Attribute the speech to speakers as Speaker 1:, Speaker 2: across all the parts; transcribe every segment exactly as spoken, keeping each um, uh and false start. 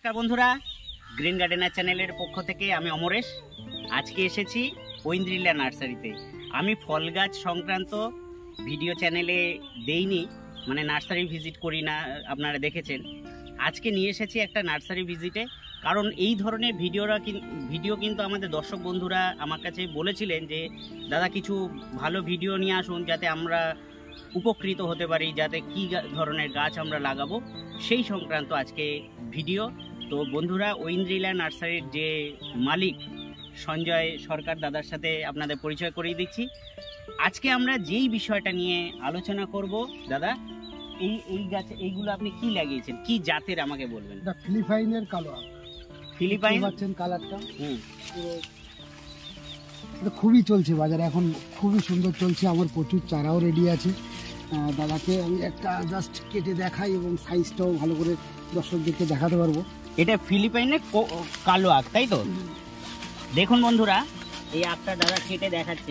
Speaker 1: নমস্কার বন্ধুরা, green gardener চ্যানেলের পক্ষ থেকে আমি অমরেশ। আজকে এসেছি ঐন্দ্রিলা নার্সারিতে। আমি ফল গাছ সংক্রান্ত ভিডিও চ্যানেলে দেইনি, মানে নার্সারি ভিজিট করি না, আপনারা দেখেছেন। আজকে নিয়ে এসেছি একটা নার্সারি ভিজিটে, কারণ এই ধরনের ভিডিওরা ভিডিও কিন্তু আমাদের দর্শক বন্ধুরা আমার কাছে বলেছিলেন যে দাদা কিছু ভালো ভিডিও নিয়ে আসুন, যাতে আমরা উপকৃত হতে পারি, যাতে কী ধরনের গাছ আমরা লাগাবো সেই সংক্রান্ত আজকে ভিডিও। তো বন্ধুরা, ঐন্দ্রিলা নার্সারির যে মালিক সঞ্জয় সরকার দাদার সাথে আপনাদের পরিচয় করিয়ে দিচ্ছি। আজকে আমরা যেই বিষয়টা নিয়ে আলোচনা করব, দাদা এই এই গাছ এইগুলো আপনি কি লাগিয়েছেন, কি জাতের আমাকে বলবেন?
Speaker 2: ফিলিপাইনের কালো আম।
Speaker 1: ফিলিপাইন
Speaker 2: পাচ্ছেন কালারটা,
Speaker 1: হুম
Speaker 2: এটা খুবই চলছে বাজারে এখন, খুবই সুন্দর চলছে। আমার প্রচুর চারাও রেডি আছে। দাদাকে আমি একটা জাস্ট কেটে দেখাই এবং সাইজটাও ভালো করে দর্শকদেরকে দেখাতে পারবো।
Speaker 1: এটা ফিলিপাইনের কালো আখ, তাই তো? দেখুন বন্ধুরা, এই আখটা দাদা কেটে দেখাচ্ছে।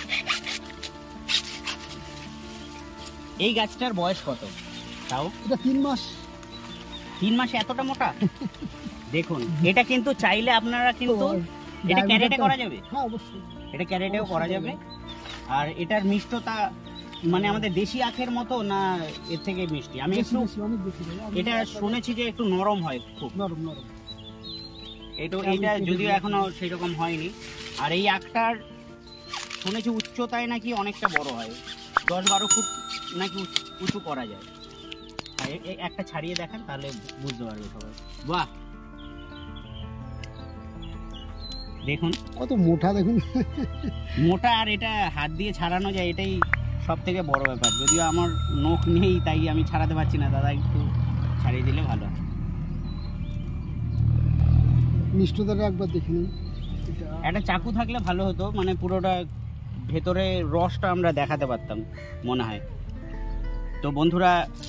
Speaker 1: এই গাছটার বয়স কত? তাও
Speaker 2: এটা তিন মাস।
Speaker 1: তিন মাসে এতটা মোটা? দেখুন, এটা কিন্তু চাইলে আপনারা কিন্তু এটা ক্যারেটে করা যাবে।
Speaker 2: হ্যাঁ অবশ্যই,
Speaker 1: এটা ক্যারেটেও করা যাবে। আর এটার মিষ্টতা মানে আমাদের দেশি আখের মতো না এর থেকে মিষ্টি? আমি একটু এটা শুনেছি যে একটু নরম হয়, খুব
Speaker 2: নরম নরম।
Speaker 1: এটা এটা যদিও এখনো সেই রকম হয়নি। আর এই আখটার শুনেছি উচ্চতায় নাকি অনেকটা বড় হয়, দশ বারো ফুট নাকি উঁচু করা যায়। একটা ছাড়িয়ে দেখেন, তাহলে বুঝতে পারবে সবাই। বাহ, দেখুন
Speaker 2: কত মোটা, দেখুন
Speaker 1: মোটা। আর এটা হাত দিয়ে ছাড়ানো যায়, এটাই সব থেকে বড় ব্যাপার। যদিও আমার নখ নেই, তাই আমি ছাড়াতে পারছি না। দাদা একটু ছাড়িয়ে দিলে ভালো হয়।
Speaker 2: মিষ্টতাটা একবার দেখে নিন।
Speaker 1: একটা চাকু থাকলে ভালো হতো, মানে পুরোটা ভেতরে রসটা আমরা দেখাতে পারতাম মনে হয়। তো বন্ধুরা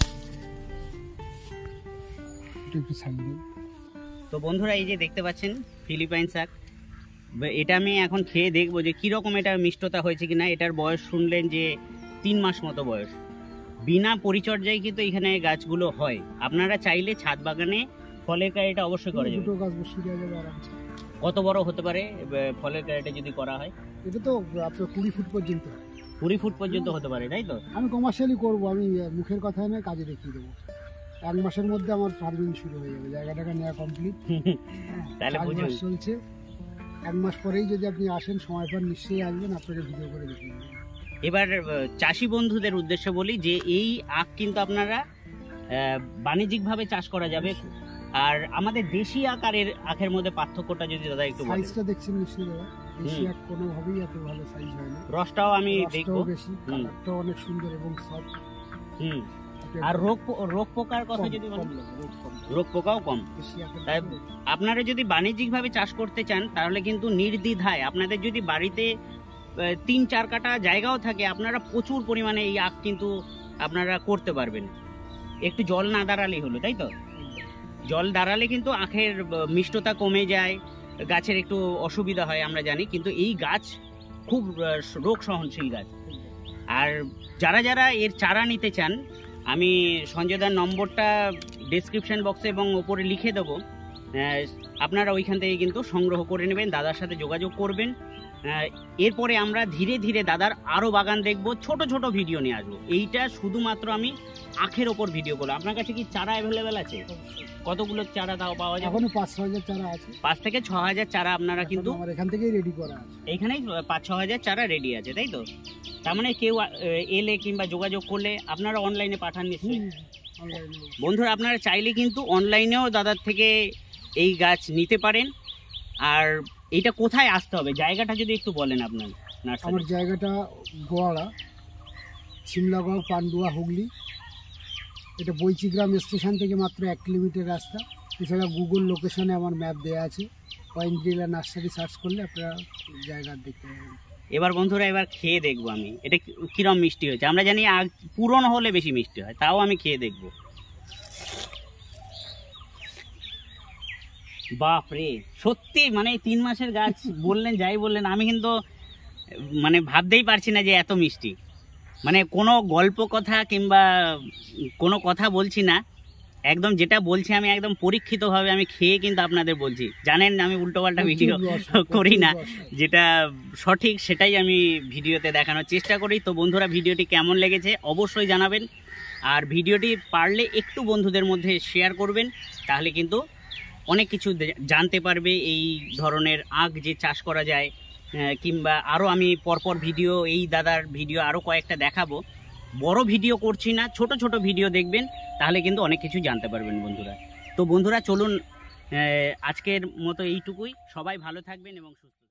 Speaker 1: তো বন্ধুরা এই যে দেখতে পাচ্ছেন ফিলিপাইন শাক, এটা আমি এখন খেয়ে দেখবো যে কীরকম এটা মিষ্টতা হয়েছে কিনা। এটার বয়স শুনলেন যে তিন মাস মতো বয়স। বিনা পরিচর্যায় কিন্তু এখানে গাছগুলো হয়। আপনারা চাইলে ছাদ বাগানে ফলের ক্যারেটে অবশ্যই করা যাবে। কত বড় হতে পারে ফলের ক্যারেটে যদি করা হয়?
Speaker 2: এটা তো আপনার কুড়ি ফুট পর্যন্ত।
Speaker 1: কুড়ি ফুট পর্যন্ত হতে পারে, তাই তো?
Speaker 2: আমি কমার্শিয়ালি করবো, আমি মুখের কথা নয়, কাজে দেখিয়ে দেবো। এক মাসের মধ্যে আমার ফার্মিং শুরু হয়ে যাবে, জায়গাটাকে নেওয়া কমপ্লিট।
Speaker 1: তাহলে বুঝুন
Speaker 2: চলছে। এক মাস পরেই যদি আপনি আসেন, সময় পর নিশ্চয়ই আসবেন, আপনাকে ভিডিও করে দেখিয়ে দেবো।
Speaker 1: এবার চাষি বন্ধুদের উদ্দেশ্যে বলি যে এই আখ কিন্তু আপনারা বাণিজ্যিকভাবে চাষ করা যাবে। আর আমাদের দেশি আখ আর এর আখের মধ্যে পার্থক্যটা যদি দাদা একটু বলেন।
Speaker 2: সাইজটা দেখছেন নিশ্চয়ই দাদা, দেশি আখ কোনোভাবেই এত ভালো সাইজ হয় না।
Speaker 1: রসটাও আমি দেখবো
Speaker 2: বেশি, কালারটাও অনেক সুন্দর এবং সফট।
Speaker 1: হুম আর রোগ রোগ পোকার কথা যদি বলেন, রোগ পোকাও কম। তাই আপনারা যদি বাণিজ্যিকভাবে চাষ করতে চান, তাহলে কিন্তু নির্দ্বিধায় আপনাদের যদি বাড়িতে তিন চার কাটা জায়গাও থাকে, আপনারা প্রচুর পরিমাণে এই আখ কিন্তু আপনারা করতে পারবেন। একটু জল না দাঁড়ালেই হলো, তাই তো? জল দাঁড়ালে কিন্তু আখের মিষ্টতা কমে যায়, গাছের একটু অসুবিধা হয় আমরা জানি, কিন্তু এই গাছ খুব রোগ সহনশীল গাছ। আর যারা যারা এর চারা নিতে চান, আমি সঞ্জয়দার নম্বরটা ডেসক্রিপশন বক্সে এবং ওপরে লিখে দেবো, আপনারা ওইখান থেকে কিন্তু সংগ্রহ করে নেবেন, দাদার সাথে যোগাযোগ করবেন। এরপরে আমরা ধীরে ধীরে দাদার আরও বাগান দেখব, ছোট ছোট ভিডিও নিয়ে আসবো। এইটা শুধুমাত্র আমি আখের ওপর ভিডিও করবো। আপনার কাছে কি চারা অ্যাভেলেবেল আছে? কতগুলো চারা তাও পাওয়া যায়?
Speaker 2: এখনো পাঁচ ছ হাজার চারা আছে।
Speaker 1: পাঁচ থেকে ছ হাজার চারা আপনারা কিন্তু
Speaker 2: এখান থেকেই রেডি করা আছে।
Speaker 1: এইখানেই পাঁচ ছ হাজার চারা রেডি আছে, তাই তো? তার মানে কেউ এলে কিংবা যোগাযোগ করলে আপনারা অনলাইনে পাঠান নিশ্চয়ই। বন্ধুরা, আপনারা চাইলে কিন্তু অনলাইনেও দাদার থেকে এই গাছ নিতে পারেন। আর এইটা কোথায় আসতে হবে, জায়গাটা যদি একটু বলেন আপনার।
Speaker 2: আমার জায়গাটা গোয়াড়া, সিমলাগাঁও, পান্ডুয়া, হুগলি। এটা বৈচিগ্রাম স্টেশন থেকে মাত্র এক কিলোমিটার রাস্তা। এছাড়া গুগল লোকেশনে আমার ম্যাপ দেওয়া আছে, ঐন্দ্রিলা নার্সারি সার্চ করলে আপনারা জায়গা দেখতে পাবেন।
Speaker 1: এবার বন্ধুরা, এবার খেয়ে দেখবো আমি এটা কিরম মিষ্টি হয়েছে। আমরা জানি আগ পুরনো হলে বেশি মিষ্টি হয়, তাও আমি খেয়ে দেখবো। বাপ রে, সত্যি মানে তিন মাসের গাছ বললেন, যাই বললেন, আমি কিন্তু মানে ভাবতেই পারছি না যে এত মিষ্টি। মানে কোনো গল্প কথা কিংবা কোনো কথা বলছি না, একদম যেটা বলছি আমি একদম পরীক্ষিতভাবে আমি খেয়ে কিন্তু আপনাদের বলছি। জানেন আমি উল্টোপাল্টা ভিডিও করি না, যেটা সঠিক সেটাই আমি ভিডিওতে দেখানোর চেষ্টা করি। তো বন্ধুরা, ভিডিওটি কেমন লেগেছে অবশ্যই জানাবেন, আর ভিডিওটি পারলে একটু বন্ধুদের মধ্যে শেয়ার করবেন, তাহলে কিন্তু অনেক কিছু জানতে পারবে এই ধরনের আখ যে চাষ করা যায়, কিংবা আরও আমি পরপর ভিডিও এই দাদার ভিডিও আরও কয়েকটা দেখাবো। বড় ভিডিও করছি না, ছোট ছোট ভিডিও দেখবেন, তাহলে কিন্তু অনেক কিছু জানতে পারবেন বন্ধুরা। তো বন্ধুরা চলুন আজকের মতো এইটুকুই, সবাই ভালো থাকবেন এবং সুস্থ।